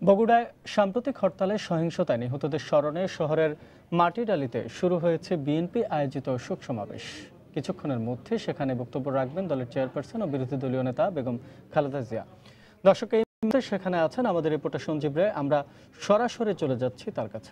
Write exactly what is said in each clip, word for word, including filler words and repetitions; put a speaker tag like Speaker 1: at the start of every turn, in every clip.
Speaker 1: বগুড়ায় সাম্প্রতিক হরতালে সহিংসতায় নিহতদের স্মরণে শহরের মাটিডালিতে শুরু হয়েছে বিএনপি আয়োজিত শোক সমাবেশ। কিছুক্ষণের মধ্যে সেখানে বক্তব্য রাখবেন দলের চেয়ারপারসন ও বিরোধী দলীয় নেতা বেগম খালেদা জিয়া। দর্শক, এই মুহূর্তে সেখানে আছেন আমাদের রিপোর্টার সঞ্জীব রায়। আমরা সরাসরি চলে যাচ্ছি তার কাছে।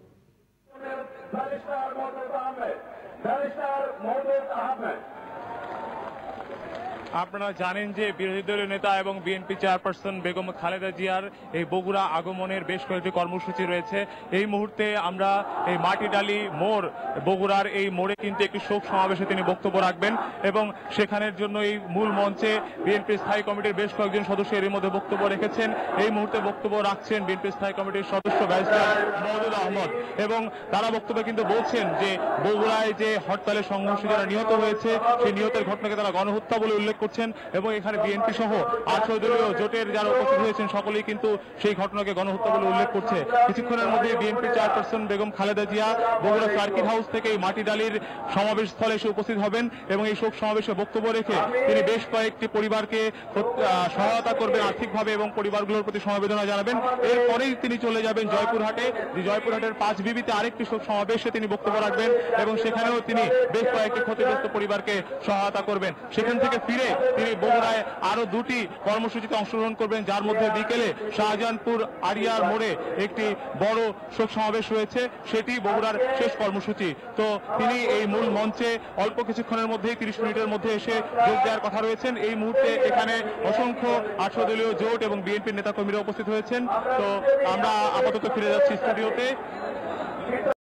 Speaker 2: আপনারা জানেন যে বিরোধী দলীয় নেতা এবং বিএনপি চেয়ারপারসন বেগম খালেদা জিয়ার এই বগুড়া আগমনের বেশ কয়েকটি কর্মসূচি রয়েছে। এই মুহূর্তে আমরা এই মাটিডালি মোড়, বগুড়ার এই মোড়ে কিন্তু একটি শোক সমাবেশে তিনি বক্তব্য রাখবেন এবং সেখানের জন্য এই মূল মঞ্চে বিএনপি স্থায়ী কমিটির বেশ কয়েকজন সদস্য এর মধ্যে বক্তব্য রেখেছেন। এই মুহূর্তে বক্তব্য রাখছেন বিএনপি স্থায়ী কমিটির সদস্য ব্যারিস্টার মওদুদ আহমদ এবং তারা বক্তব্যে কিন্তু বলছেন যে বগুড়ায় যে হরতালের সংঘর্ষে যারা নিহত হয়েছে সেই নিহতের ঘটনাকে তারা গণহত্যা বলে উল্লেখ করছেন এবং এখানে বিএনপি সহ আঠারো দলীয় জোটের যারা উপস্থিত হয়েছেন সকলেই কিন্তু সেই ঘটনাকে গণহত্যা বলে উল্লেখ করছে। কিছুক্ষণের মধ্যে BNP chairperson Begum Khaleda Zia Bogura circuit house থেকে এই মাটিডালির সমাবেশ স্থলে এসে উপস্থিত হবেন এবং এই শোক সমাবেশে বক্তব্য রেখে তিনি বেশ কয়েকটি পরিবারকে সহায়তা করবেন আর্থিকভাবে এবং পরিবারগুলোর প্রতি সমবেদনা জানাবেন। এরপরেই তিনি চলে যাবেন জয়পুরহাটে, যে জয়পুরহাটের পাঁচ বিবিতে আরেকটি শোক সমাবেশে তিনি বক্তব্য রাখবেন এবং সেখানেও তিনি বেশ কয়েকটি ক্ষতিগ্রস্ত পরিবারকে সহায়তা করবেন। সেখান থেকে ফিরে তিনি বগুড়ায় আরো দুটি কর্মসূচিতে অংশগ্রহণ করবেন, যার মধ্যে বিকেলে শাহজাহানপুর আরিয়ার মোড়ে একটি বড় শোক সমাবেশ রয়েছে, সেটি বগুড়ার শেষ কর্মসূচি। তো তিনি এই মূল মঞ্চে অল্প কিছুক্ষণের মধ্যেই তিরিশ মিনিটের মধ্যে এসে যোগ দেওয়ার কথা রয়েছেন। এই মুহূর্তে এখানে অসংখ্য আঠারো দলীয় জোট এবং বিএনপির নেতাকর্মীরা উপস্থিত হয়েছেন। তো আমরা আপাতত ফিরে যাচ্ছি স্টুডিওতে।